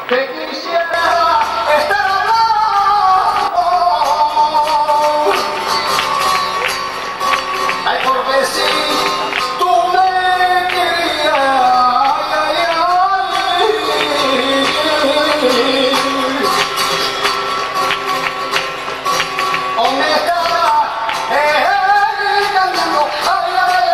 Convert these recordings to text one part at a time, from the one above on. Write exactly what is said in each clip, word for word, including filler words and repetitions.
que quisiera estar hablando. Ay, porque si tú me querías, ay, ay, ay, ¿dónde estaba él cantando? Ay, ay, ay,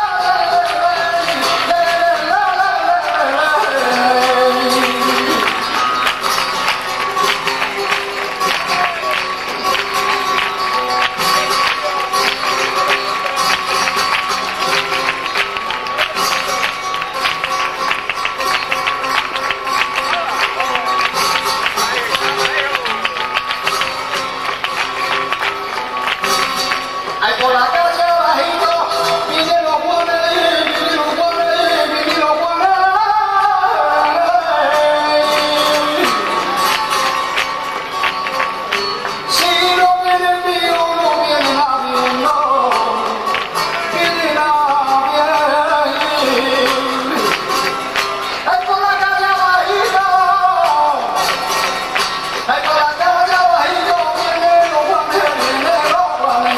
ay, por la calle abajito, vinieron los guanes, vinieron los guanes, vinieron los guanes. Si no viene el mío, no viene nadie, no viene nadie. Ay, por la calle abajito, ay, por la calle abajito, vienen los guanes, vienen los guanes.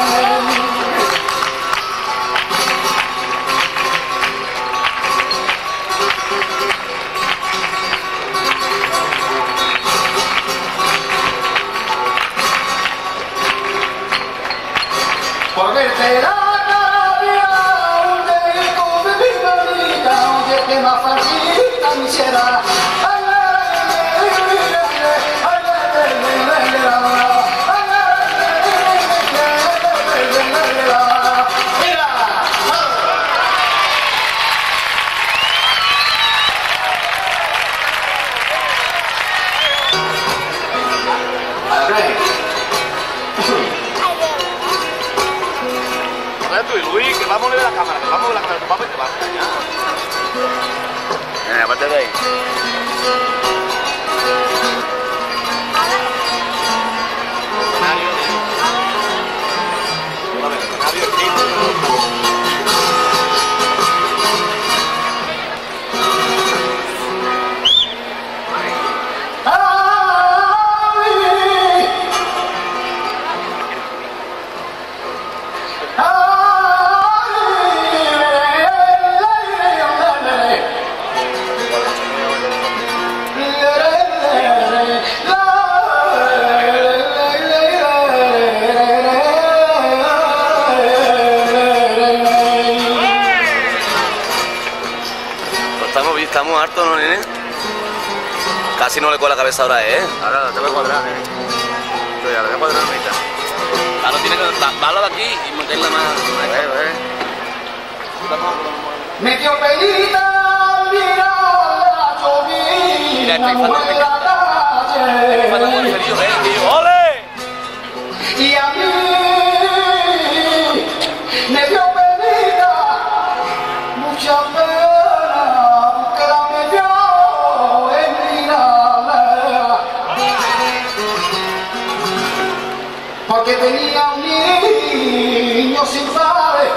Por verte la cara, un dedito de mi manita, oye que más facilita me hiciera. Ay, ay, ay, ay, ay, mira. Tú y Luis, que vamos a ver la cámara, que vamos a ver la cámara, que vamos y te vas ya. Venga, aparte de ahí. Canario. Canario, Estamos hartos, ¿no, nene? Casi no le coge la cabeza ahora, ¿eh? Ahora te voy a cuadrar, nene. Estoy ahora, te voy a cuadrar la mitad. Ahora tiene que darlo de aquí y meterla más. Ahí, ahí. Metió pelita, mira la llovina, Mira, estoy mujer de la calle. ¡Ole! Y a mí me dio penita, mucha pena, que la me dio en mirarla. Porque tenía un niño sin padre,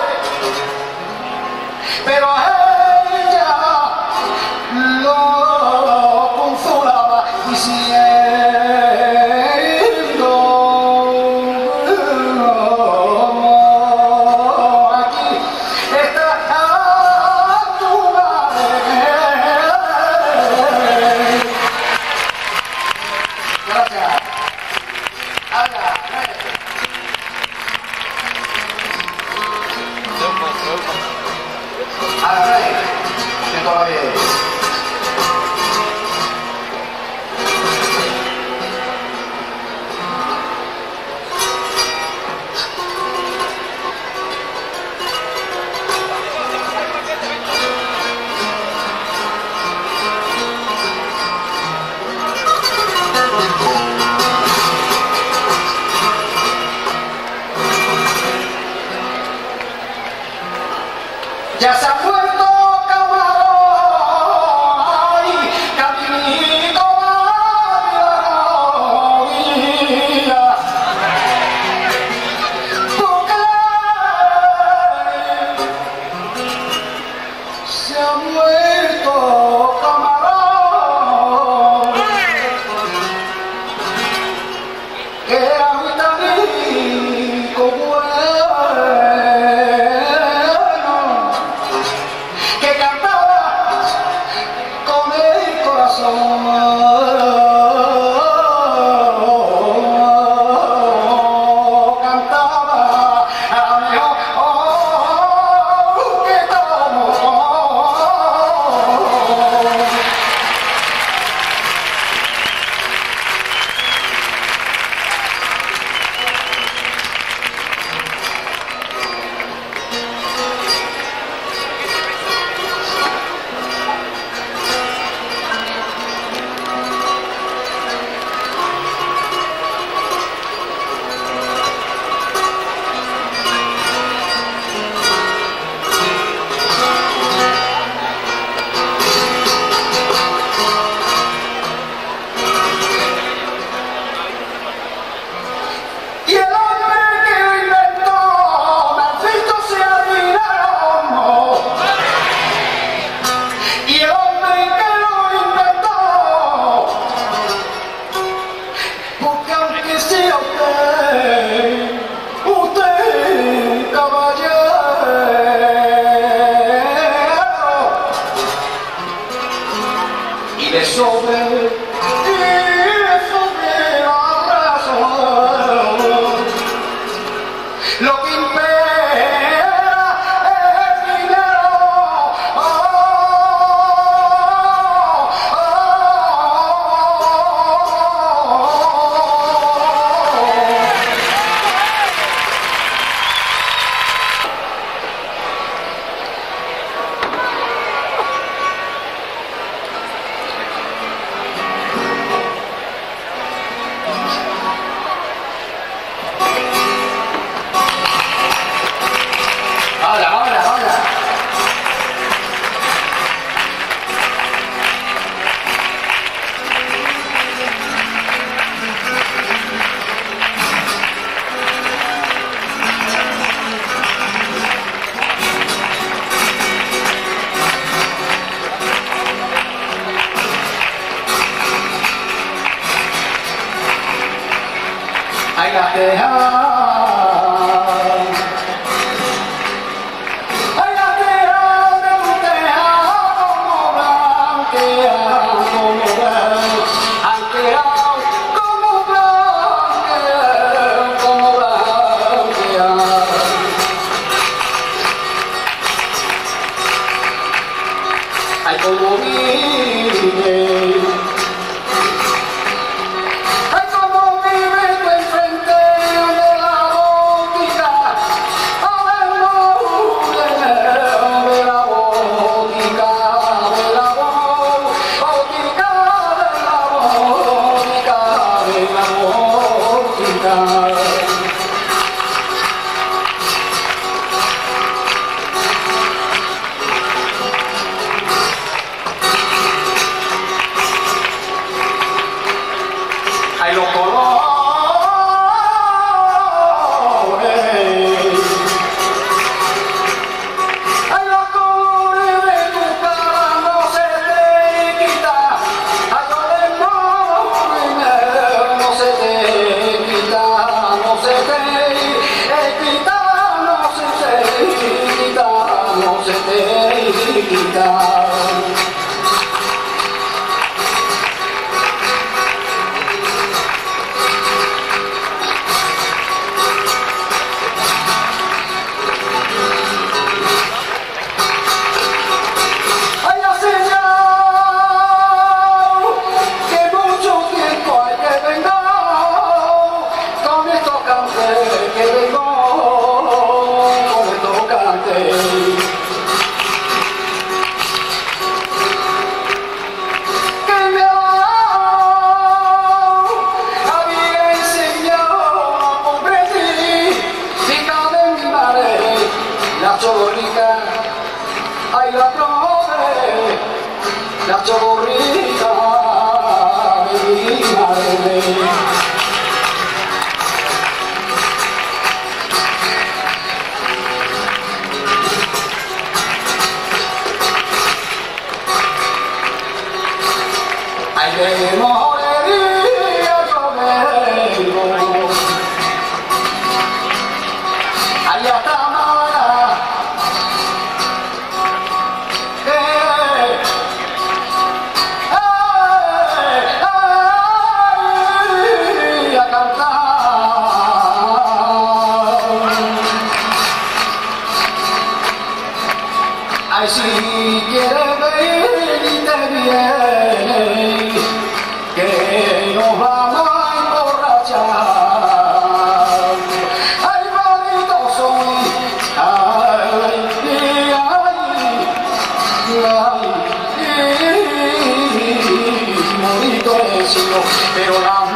pero a ella lo consolaba y si él Ay, la teja, ay, la teja, de un teja como blanquea, como blanquea, ay, teja como blanquea, como blanquea. Ay, como vive. Ay, los colores, ay, los colores de tu cara no se te quita, ay, los demonios no se te quita, no se te quita, no se te quita, no se te quita. Que vengo con el tocante, que me había enseñado a comprender, chica de mi madre, la chorrica, ay, la flore, la chorrica de mi madre. Ay, de morería yo vengo, ay, hasta Málaga, eh, ay, ay, a cantar. Ay, si quieres venirte bien, que nos vamos a emborrachar. Ay, bonito soy, ay, ay, ay, bonito he sido, pero la